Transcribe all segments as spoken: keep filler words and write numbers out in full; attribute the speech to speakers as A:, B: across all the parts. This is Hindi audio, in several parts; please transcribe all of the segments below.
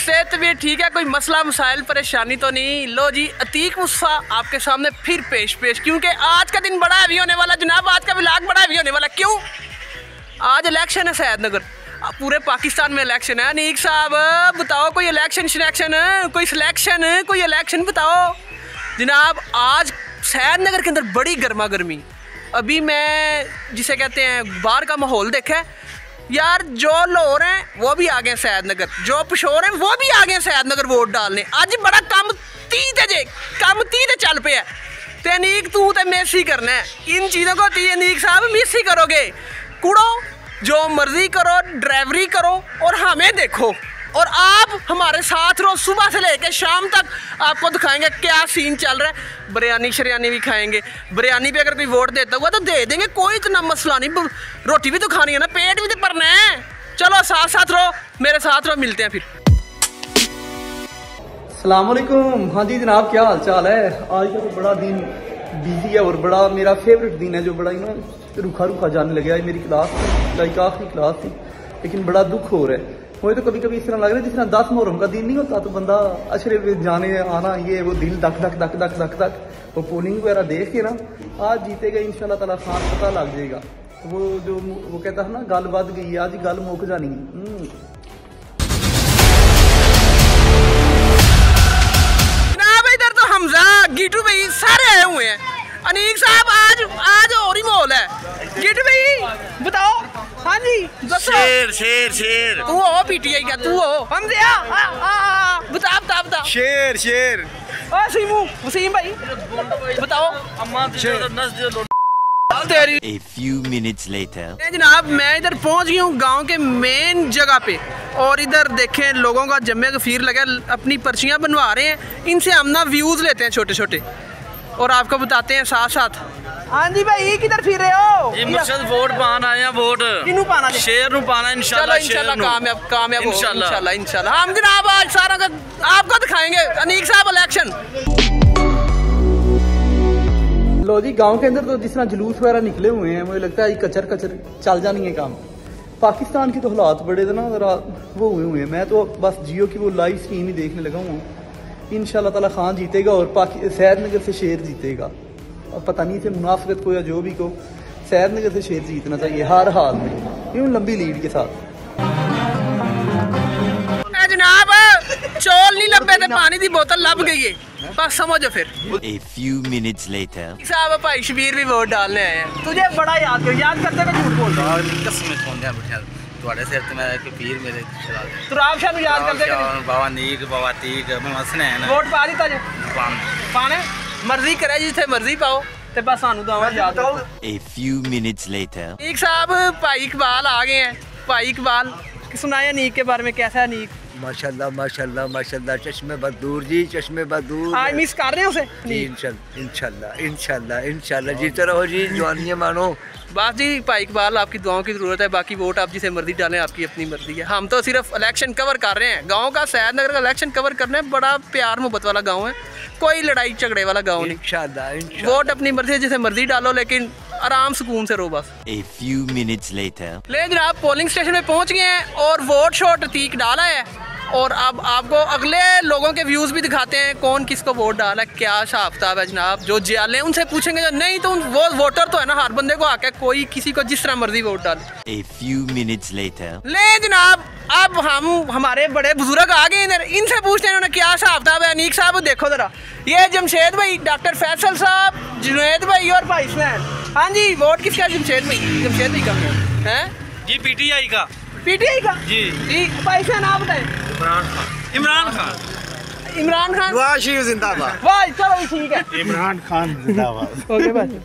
A: सेहत भी ठीक है, कोई मसला मसाइल परेशानी तो नहीं। लो जी अतीक मुस्फा आपके सामने फिर पेश पेश क्योंकि आज का दिन बड़ा हैवी होने वाला जनाब, आज का व्लॉग बड़ा हैवी होने वाला। क्यों? आज इलेक्शन है सैयदनगर, पूरे पाकिस्तान में इलेक्शन है। अनीक साहब बताओ कोई इलेक्शन सिलेक्शन कोई सिलेक्शन कोई इलेक्शन बताओ जनाब। आज सैयदनगर के अंदर बड़ी गर्मा गर्मी। अभी मैं जिसे कहते हैं बाहर का माहौल देखा है यार, जो लाहौर हैं वो भी आ गए सैयदनगर, जो पिशोर हैं वो भी आ गए सैयदनगर वोट डालने। आज बड़ा कम तीत है जे कम तीत चल पे है ते अनीक तू तो मिस ही करना है इन चीज़ों को। ती अनीक साहब मिस ही करोगे। कुड़ो जो मर्जी करो, ड्राइवरी करो और हमें देखो और आप हमारे साथ रहो। सुबह से लेकर शाम तक आपको दिखाएंगे क्या सीन चल रहा है। बिरयानी शरियानी भी खाएंगे। बिरयानी पे अगर कोई वोट देता हुआ तो दे देंगे, कोई इतना मसला नहीं। रोटी भी तो खानी है ना, पेट भी तो भरना है। चलो साथ साथ रहो, मेरे साथ रहो, मिलते हैं फिर।
B: अस्सलाम वालेकुम। हाँ जी जनाब, क्या हाल चाल है? आज का तो बड़ा दिन बिजी है और बड़ा मेरा फेवरेट दिन है, जो बड़ा ही ना रूखा रूखा जाने लगे। आज मेरी क्लास थी, लाइक आखिरी क्लास थी, लेकिन बड़ा दुख हो रहा है। मुझे तो कभी कभी इस तरह लग रहा है जिस तरह दस मुहर्रम का दिन नहीं होता तो बंदा अशरे में जाने आना, ये वो दिल धक धक धक धक धक धक वो पोलिंग वगैरह देख के ना आज जीतेगा इंशाल्लाह ताला, खान पता लग जाएगा। तो वो जो वो कहता है ना गल बद गई है, आज गल मुक जानी।
A: जनाब इधर तो हमजा गीटू भाई सारे आए हुए हैं। अनीक साहब आज आज और ही माहौल है। गीटू भाई बताओ। हाँ जी
C: शेर शेर शेर
A: तू हो पीटीआई का, तू हो हमजे आ आ आ बता बता बता
C: शेर शेर
A: ओ सीमू वसीम भाई बताओ।
C: अम्मा
A: तेरी
D: A few minutes later.
A: जनाब मैं इधर पहुंच गई हूँ गांव के मेन जगह पे और इधर देखें लोगों का जम्मे गफीर लगा, अपनी पर्चियां बनवा रहे हैं। इनसे हम ना व्यूज लेते हैं छोटे छोटे और आपको बताते हैं साथ साथ। हाँ जी भाई किधर फिर रहे हो?
C: ये मुर्शद वोट पान आए हैं। वोट
A: किनू पाना?
C: शेर नु पाना इंशाल्लाह।
A: इंशाल्लाह कामयाब कामयाब
C: इंशाल्लाह
A: इंशाल्लाह इंशाल्लाह। हम जनाब आज सारा का आपको दिखाएंगे। अनीक साहब इलेक्शन।
B: लो जी गांव के अंदर तो जिस तरह जुलूस वगैरह निकले हुए हैं, मुझे लगता है कचर कचर चल जानी है काम। पाकिस्तान के तो हालात बड़े ना जरा वो हुए हुए हैं। मैं तो बस जियो की वो लाइव स्ट्रीम ही देखने लगा हूँ। इंशाल्लाह ताला खान जीतेगा और सैयदनगर से शेर जीतेगा। अब पता नहीं से मुनाफिकत को या जो भी को, सैयदनगर से शेर जीतना चाहिए हर हाल में, यूं लंबी लीड के साथ।
A: जनाब चौल नहीं लब्बे थे, पानी की बोतल लब गई है, बस समझो फिर।
D: A few minutes later.
A: साहब भाई शबीर भी वोट डालने आए हैं। तुझे बड़ा याद कर याद करते का झूठ बोल रहा है।
C: कसम छोंदे बैठा ਤੁਹਾਡੇ ਸਿਰ ਤੇ ਮੈਂ ਕਿ ਪੀਰ ਮੇਰੇ ਚਲਾ ਦੇ।
A: तू राम शाह याद करते का
C: ਬਾਬਾ ਨੀਕ ਬਾਬਾ ਤੀਕ ਮੈਂ ਹਸਨੈਨ
A: वोट पा दिता जे
C: ਪਾਣ
A: पाने मर्जी करे जिथे मर्जी पाओ ते बस सानू दुआवां याद रखो।
D: A few minutes later.
A: नीक साहब भाई इकबाल आ गए हैं। भाई इकबाल सुनाया नीक के बारे में, कैसा है नीक?
E: माशाल्लाह माशाल्लाह माशाल्लाह। चश्मे बदूर जी, चश्मे बदूर।
A: आज मिस कर रहे हो उसे?
E: इंशाल्लाह इंशाल्लाह इंशाल्लाह इंशाल्लाह जीते रहो जी, जवानियां मानो।
A: बस जी भाई इकबाल आपकी दुआओं की ज़रूरत है, बाकी वोट आप जिसे मर्जी डालें, आपकी अपनी मर्जी है। हम तो सिर्फ इलेक्शन कवर कर रहे हैं। गांव का सैयदनगर का इलेक्शन कवर करना है। बड़ा प्यार मोहब्बत वाला गांव है, कोई लड़ाई झगड़े वाला गांव नहीं।
E: इंशाल्लाह इंशाल्लाह।
A: वोट अपनी मर्जी है, जिसे मर्जी डालो, लेकिन आराम सुकून से रहो बस।
D: A few minutes later.
A: ले जनाब पोलिंग स्टेशन में पहुंच गए हैं और वोट शोट तीक डाला है और अब आपको अगले लोगों के व्यूज़ भी दिखाते हैं कौन किसको वोट डाला, क्या हिसाब किताब है जनाब। जो जियाले उनसे पूछेंगे, जो नहीं तो वो वोटर तो है ना, हर बंदे को आके कोई किसी को जिस तरह मर्जी वोट डाले।
D: A few minutes later.
A: ले जनाब अब हम हमारे बड़े बुजुर्ग आ गए इधर, इनसे पूछते हैं उन्होंने क्या हिसाब किताब है। अनीक साहब देखो जरा, ये जमशेद भाई, डॉक्टर फैसल साहब, जुनैद भाई और भाई स्नैन। हाँ जी वोट किसका? जमशेद भाई। जमशेद भाई का है
C: जी पीटीआई का।
A: पीटीआई का
C: जी
A: जी। भाई स्नैन आप बताएं।
C: इमरान खान। इमरान खान
A: इमरान खान।
E: वाह शिव जिंदाबाद।
A: वाह चलो ठीक है।
E: इमरान खान जिंदाबाद।
A: ओके भाई।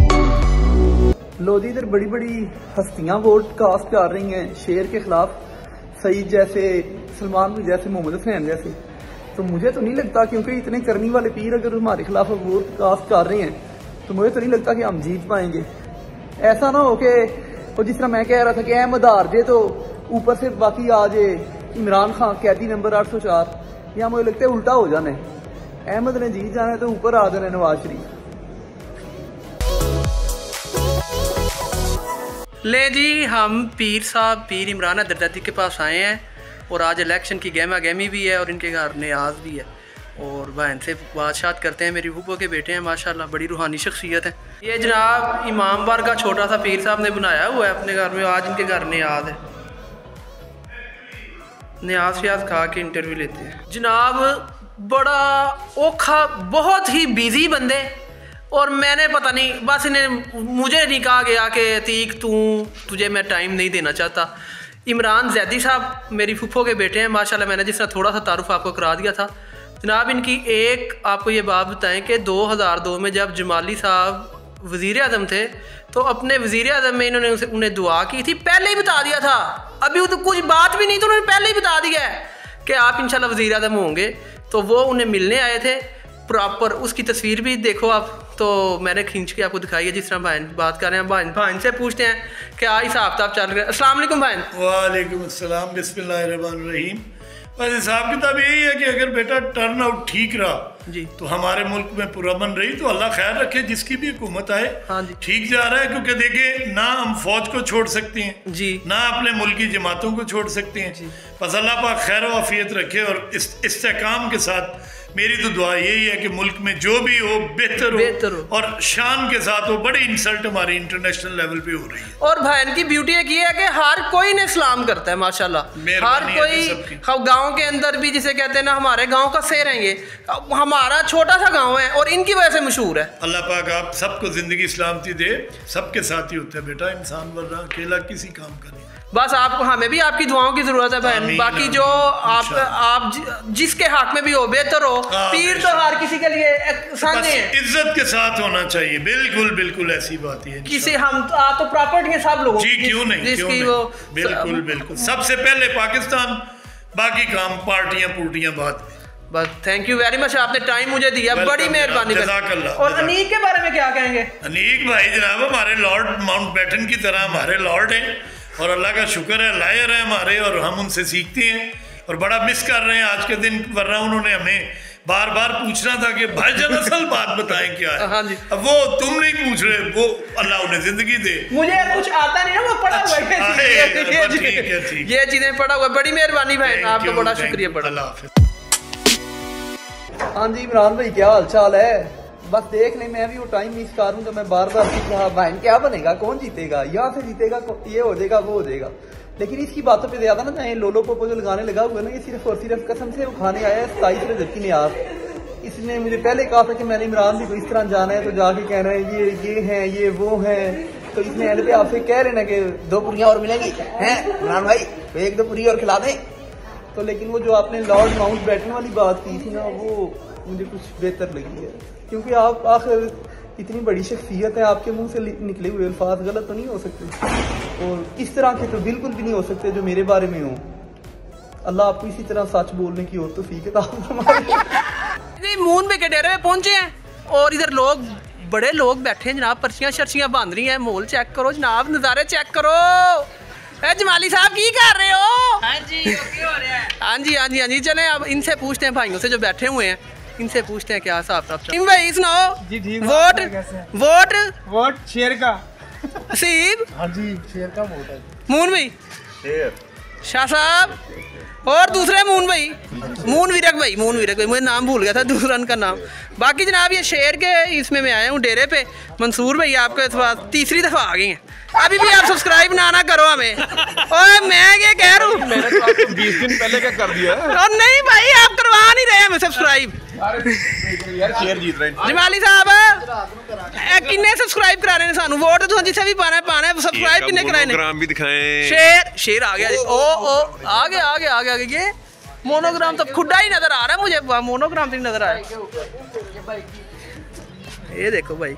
B: लो जी इधर बड़ी बड़ी हस्तियां वोट कास्ट कर रही हैं शेर के खिलाफ, सईद जैसे, सलमान भी जैसे, मोहम्मद हुसैन जैसे। तो मुझे तो नहीं लगता, क्योंकि इतने करनी वाले पीर अगर हमारे खिलाफ वोट कास्ट कर रहे हैं तो मुझे तो नहीं लगता कि हम जीत पाएंगे। ऐसा ना हो कि वो जिस तरह मैं कह रहा था कि अहमद हार जे तो ऊपर से बाकी आ जाए इमरान खान कैदी नंबर आठ सौ चार, या मुझे लगता है उल्टा हो जाना है। अहमद ने जीत जाना है तो ऊपर आ जाना है नवाज शरीफ।
A: ले जी हम पीर साहब पीर इमरान दरदादी के पास आए हैं और आज इलेक्शन की गहमा गहमी भी है और इनके घर न्याज भी है। और बहन से बादशात करते हैं, मेरी फूफो के बेटे हैं माशाल्लाह, बड़ी रूहानी शख्सियत है। ये जनाब इमाम बार का छोटा सा पीर साहब ने बनाया हुआ है अपने घर में, आज इनके घर न्याज है। न्याज श्याज खा के इंटरव्यू लेते हैं जनाब। बड़ा औखा, बहुत ही बिजी बंदे, और मैंने पता नहीं बस इन्हें मुझे नहीं कहा गया कि अतीक तू तुझे मैं टाइम नहीं देना चाहता। इमरान जैदी साहब मेरी फूफो के बेटे हैं माशाल्लाह, मैंने जिस तरह थोड़ा सा तारुफ आपको करा दिया था जनाब। इनकी एक आपको ये बात बताएं कि दो हज़ार दो में जब जमाली साहब वज़ीर आज़म थे तो अपने वज़ीर आज़म में इन्होंने उसे उन्हें दुआ की थी, पहले ही बता दिया था, अभी तो कुछ बात भी नहीं तो उन्होंने पहले ही बता दिया है कि आप इंशाल्लाह वज़ीर आज़म होंगे। तो वो उन्हें मिलने आए थे प्रॉपर, उसकी तस्वीर भी देखो आप, तो मैंने खींच के आपको दिखाई है जिस तरह भाई बात कर रहे हैं। भाई भाई से पूछते हैं क्या हिसाब किताब चल रहा है। अस्सलाम वालेकुम भाई।
F: वालेकुम अस्सलाम, बिस्मिल्लाहिर्रहमानिर्रहीम। बस हिसाब किताब यही है कि अगर बेटा टर्न आउट ठीक रहा
A: जी
F: तो हमारे मुल्क में पुरअमन रही, तो अल्लाह खैर रखे जिसकी भी हुकूमत आए।
A: हाँ जी,
F: ठीक जा रहा है, क्योंकि देखिए ना हम फौज को छोड़ सकते हैं
A: जी,
F: ना अपने मुल्क की जमातों को छोड़ सकते हैं। बस अल्लाह पाक खैर व आफियत रखे, और इस इस्तेकाम के साथ मेरी तो दुआ यही है कि मुल्क में जो भी हो बेहतर हो,
A: बेहतर हो और
F: शान के साथ हो। बड़ी इंसल्ट हमारी इंटरनेशनल लेवल पे हो रही है।
A: और भाई की ब्यूटी एक ये है कि हर कोई ने सलाम करता है माशाल्लाह, हर कोई। हम गांव के अंदर भी जिसे कहते हैं ना, हमारे गांव का शेर है ये, हमारा छोटा सा गांव है और इनकी वजह से मशहूर है।
F: अल्लाह पाक आप सबको जिंदगी सलामती दे, सबके साथ ही होता है बेटा इंसान, वरना अकेला किसी काम का नहीं।
A: बस आपको, हमें भी आपकी दुआओं की जरूरत है बहन। बाकी जो आप आप जिसके हक में भी हो बेहतर हो, पीर तो हर किसी के लिए सामने है,
F: इज्जत के साथ होना चाहिए। बिल्कुल बिल्कुल ऐसी बात है।
A: किसी हम तो, आप तो प्रॉपर्टी है सब लोगों
F: जी, क्यों नहीं,
A: जिसकी
F: क्यों
A: वो
F: नहीं? बिल्कुल बिल्कुल, सबसे पहले पाकिस्तान, बाकी काम पार्टियां पुर्टियां बाद में।
A: बस थैंक यू वेरी मच, आपने टाइम मुझे दिया, बड़ी मेहरबानी। और अनीक के बारे में क्या कहेंगे?
F: अनीक भाई जनाब हमारे लॉर्ड माउंटबेटन की तरह हमारे लॉर्ड हैं, और अल्लाह का शुक्र है लायर है हमारे, और हम उनसे सीखते हैं और बड़ा मिस कर रहे हैं आज के दिन। वरना उन्होंने हमें बार बार पूछना था कि भाईजान असल बात बताएं क्या है।
A: हाँ जी।
F: अब वो तुम नहीं पूछ रहे, वो अल्लाह उन्हें जिंदगी दे।
A: मुझे कुछ आता नहीं ना, वो पढ़ा हुआ है, ये चीजें पढ़ा हुआ। बड़ी मेहरबानी भाई, आपका बड़ा शुक्रिया। बड़ा
B: हाँ जी इमरान भाई, क्या हाल चाल है? बस देख ले, मैं भी वो टाइम मिस कर रहा हूँ, तो मैं बार बार पूछ रहा भाई क्या बनेगा, कौन जीतेगा, यहाँ से जीतेगा, ये हो जाएगा, वो हो जाएगा। लेकिन इसकी बातों पे ज्यादा ना चाहे लोलो पोपो जो लगाने लगा हुआ ना, ये सिर्फ और सिर्फ कसम से वो खाने आया है सताईस रजब की न्याज। इसने मुझे पहले कहा था कि मैंने इमरान भी को इस तरह जाना है, तो जाके कह रहे हैं ये ये है ये वो है। तो इसने एंड पे आपसे कह रहे ना कि दो पुरियां और मिलेंगी हैं इमरान भाई, तो एक दो पुरी और खिला दें। तो लेकिन वो जो आपने लॉर्ड माउंट बैटन वाली बात की थी ना, वो मुझे कुछ बेहतर लगी है, क्योंकि आप आखिर इतनी बड़ी शख्सियत है, आपके मुंह से निकले हुए अल्फाज गलत तो नहीं हो सकते, और इस तरह के तो बिल्कुल भी नहीं हो सकते जो मेरे बारे में हो। अल्लाह आपको इसी तरह सच बोलने की और तौफीक अता फरमाए।
A: मून पे के डेरे में पहुंचे हैं और इधर लोग, बड़े लोग बैठे हैं जनाब, पर्चियां शर्चियां बन रही हैं। माहौल चेक करो जनाब, नज़ारे चेक करो। ए जमाली साहब की कर रहे हो? हाँ जी, हो रहा है। हाँ जी हाँ जी हाँ जी, चले अब इनसे पूछते हैं, भाइयों से जो बैठे हुए हैं, इनसे पूछते हैं क्या हिसाब किताब। भाई सुनाओ जी, ठीक वोट वोट
G: वोट शेर का।
A: हसीब
G: हाँ जी, शेर का वोट है।
A: मून भाई, शेर शाह साहब, और दूसरे मून भाई, मून वीरक भाई, मून वीरक भाई, मुझे नाम भूल गया था दूसरा उनका नाम। बाकी जनाब ये शेर के इसमें मैं आया हूँ डेरे पे। मंसूर भाई आपके इस बार तीसरी दफा आ गए हैं, अभी भी आप सब्सक्राइब ना ना करो हमें। और मैं ये कह रहा हूँ,
G: मैंने तो आपको बीस दिन पहले क्या कर दिया है?
A: और नहीं भाई, आप करवा नहीं रहे हमें सब्सक्राइब।
G: यार शेर जीत रहे हैं।
A: जमाली साहब किन्ने सब्सक्राइब करा रहे हैं सानू? वोट तो जिसे भी पाना है पाना है, सब्सक्राइब किन्ने कराए ने? मोनोग्राम भी दिखाएं। शेर शेर आ गया, ओ ओ आ गया आ गया आ गया। ये मोनोग्राम तो खुदा ही नजर आ रहा है मुझे, मोनोग्राम तो नहीं नजर आया। ये देखो भाई।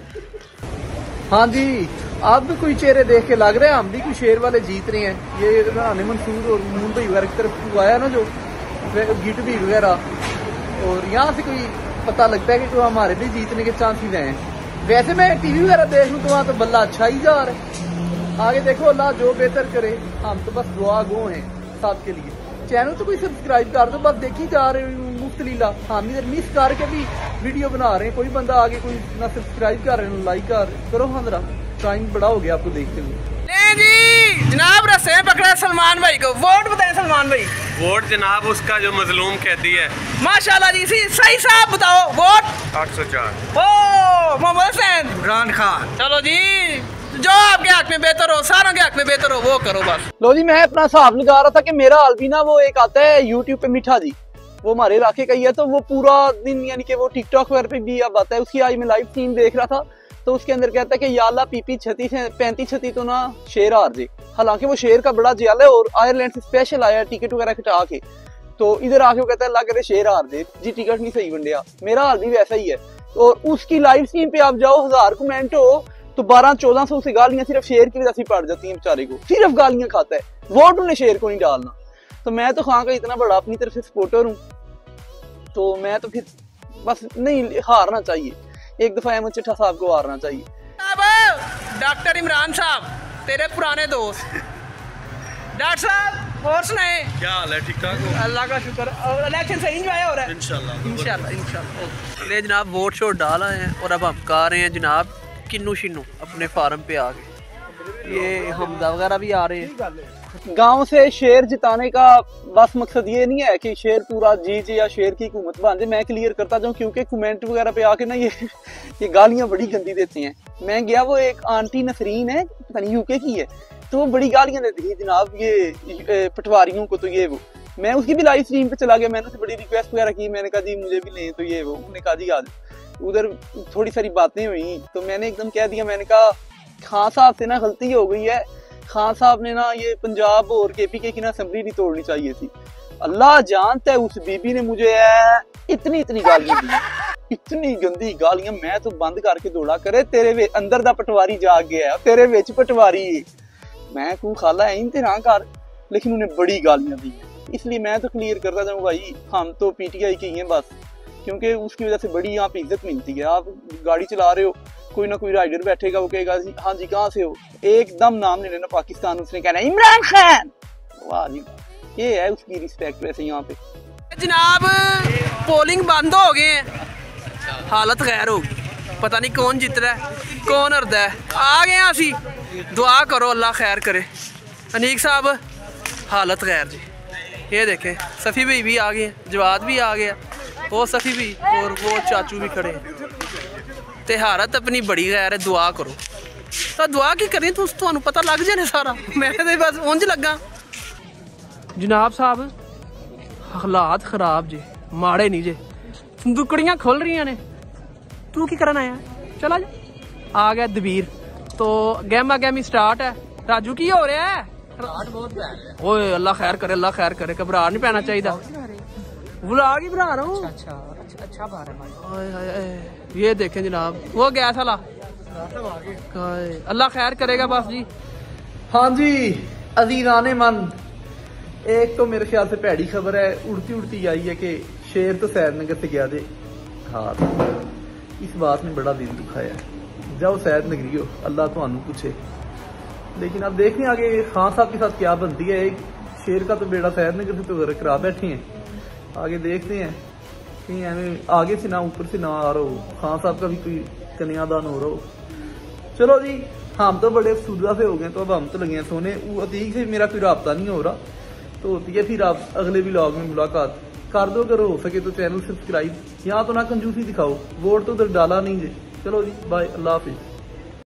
B: हाँ जी, आप भी कोई चेहरे देख के लग रहे हैं हम भी कोई शेर वाले जीत रहे हैं। ये रानी मंसूर और मून भाई वगैरह की तरफ आया ना जो गिट भी वगैरह, और यहाँ से कोई पता लगता है कि तो हमारे भी जीतने के चांसेस हैं। वैसे मैं टीवी वगैरह देख लूँ तो वहाँ तो बल्ला अच्छा ही जा रहा है। आगे देखो अल्लाह जो बेहतर करे, हम तो बस दुआ गो हैं सबके लिए। चैनल तो कोई सब्सक्राइब कर दो, बस देखी जा रहे मुफ्त लीला। हम इधर मिस करके भी वीडियो बना रहे हैं, कोई बंदा आगे कोई ना सब्सक्राइब कर रहे हैं ना लाइक कर रहे। करो हाँ जरा, टाइम बड़ा हो गया आपको देखते हुए।
A: जनाब रस्ते में पकड़ा सलमान भाई को, वोट बताएं सलमान भाई।
H: वोट जनाब उसका जो मजलूम कैदी है।
A: माशाल्लाह जी, सी सही साहब बताओ वोट।
H: आठ सौ चार।
A: ओ मोहम्मद हुसैन,
E: इमरान खान।
A: चलो जी, जो आपके हक में बेहतर हो, सारों के हक में बेहतर हो वो करो बस।
B: लो जी, मैं अपना हिसाब लगा रहा था कि मेरा अलबीना वो एक आता है यूट्यूब पे मिठा जी, वो हमारे इलाके का ही है, तो वो पूरा दिन यानी कि वो टिकटॉक वगैरह पे भी अब आता है। उसकी आज मैं लाइव स्ट्रीम देख रहा था, तो उसके अंदर कहता है कि याला पीपी छती पैंतीस छती तो ना शेर हार जे। हालांकि वो शेर का बड़ा जियाल है और आयरलैंड से स्पेशल आया टिकट वगैरह कटा के, तो इधर आके वो कहता है अल्लाह करे शेर हार दे जी, टिकट नहीं सही बंडिया। मेरा हाल भी वैसा ही है। और उसकी लाइव स्ट्रीम पे आप जाओ, हजार कमेंट हो तो बारह चौदह सौ से गालियां सिर्फ शेर की वजह से पड़ जाती हैं बेचारे को, सिर्फ गालियां खाता है। वोट उन्हें शेर को नहीं डालना। तो मैं तो खां का इतना बड़ा अपनी तरफ से सपोर्टर हूँ, तो मैं तो फिर बस नहीं, हारना चाहिए एक दफा अहमद चिट्ठा साहब को हारना चाहिए।
A: अब डॉक्टर इमरान साहब, तेरे पुराने दोस्त डॉक्टर साहब, और सुनाए
G: क्या हाल है? ठीक ठाक हो?
A: अल्लाह का शुक्र। और इलेक्शन सही इंजॉय हो रहा है?
G: इंशाल्लाह
A: इंशाल्लाह इंशाल्लाह। ले जनाब, वोट शोट डाला है और अब हम गा रहे हैं जनाब किन्नू शिन्नू अपने फार्म पे आ गए। ये हमदा वगैरह भी आ रहे हैं।
B: गांव से शेर जिताने का बस मकसद ये नहीं है कि शेर पूरा जीत या शेर की हुकूमत बन जाए। मैं क्लियर करता जाऊं, क्योंकि कमेंट वगैरह पे आके ना ये ये गालियां बड़ी गंदी देते हैं। मैं गया, वो एक आंटी नसरीन है, पता नहीं यूके की है, तो वो बड़ी गालियां देती है जनाब ये पटवारियों को, तो ये वो। मैं उसकी भी लाइव स्ट्रीम पे चला गया, मैंने उससे बड़ी रिक्वेस्ट वगैरह की, मैंने कहा जी मुझे भी लें, तो ये वो उन्होंने कहा जी आज। उधर थोड़ी सारी बातें हुई तो मैंने एकदम कह दिया, मैंने कहा खान साहब से ना गलती हो गई है, खान साहब ने ना ये पंजाब और केपीके की ना असेंबली नहीं तोड़नी चाहिए थी। अल्लाह जानता है उस बीबी ने मुझे इतनी इतनी गालियां दी, इतनी गंदी गालियां, मैं तो बंद करके दौड़ा करे तेरे वे अंदर दा पटवारी जाग गया, तेरे विच पटवारी। मैं कहूँ खाला इंते ना कर, लेकिन उन्हें बड़ी गालियां दी। इसलिए मैं तो क्लियर करता जाऊँ भाई, हम तो पीटीआई के ही हैं बस, क्योंकि उसकी वजह से बड़ी यहाँ पे इज्जत मिलती है। आप गाड़ी चला रहे हो, कोई ना कोई राइडर बैठेगा, वो कहेगा हाँ जी कहाँ से हो, एकदम नाम नहीं लेना पाकिस्तान, उसने कहना इमरान खान। वाह जी, ये है उसकी रिस्पेक्ट वैसे यहाँ पे।
A: जनाब पोलिंग बंद हो गए हैं, हालत खैर होगी, पता नहीं कौन जीत रहा है कौन हरदा है। आ गए असी, दुआ करो अल्लाह खैर करे। अनीक साहब हालत खैर जी, ये देखें सफ़ी भाई भी आ गए, जवाद भी आ गया, वो सफ़ी भी और वो चाचू भी खड़े हैं। ते हालत अपनी बड़ी गैर है, दुआ करो। तो दुआ की करें तो तुहानू पता लग जाने सारा, मैं तो बस उंज लगा। जनाब साहब हालात खराब जे, माड़े नहीं जे, दुकड़ियाँ खुल रही ने, तू की करना आया? चला जा, आ गया दबीर, तो गहमा गहमी स्टार्ट है। राजू की हो रहा है? ओए अल्लाह खैर करे, अल्लाह खैर करे, घबरा नहीं पैना चाहिए। व्लॉग ही बना रहा हूँ। अच्छा अच्छा अच्छा बार ये देखें जनाब, वो गया साला, अल्लाह खैर करेगा बस जी।
B: हाँ जी अजीज़ाने मन, एक तो मेरे ख्याल से भैड़ी खबर है, उड़ती उड़ती आई है कि शेर तो सैदनगर से गया दे। हाँ, इस बात ने बड़ा दिल दुखाया। जाओ सैदनगरी हो, अल्लाह तो आनू पूछे। लेकिन अब देखने आगे खान साहब के साथ क्या बनती है। एक शेर का तो बेड़ा सैदनगर से तो करा बैठे हैं, आगे देखते हैं कहीं हमें आगे से ना ऊपर से ना आ रहा हो, खान साहब का भी कोई कन्यादान हो रहा हो। चलो जी, हम तो बड़े अफसुदा से हो गए, तो अब हम तो लगे हैं सोने। वो अतीक से मेरा कोई रब्ता नहीं हो रहा, तो होती है फिर आप अगले व्लॉग में मुलाकात कर दो। अगर हो सके तो चैनल सब्सक्राइब, यहाँ तो ना कंजूसी दिखाओ, वोट तो उधर डाला नहीं है। चलो जी बाय, अल्लाह हाफिज।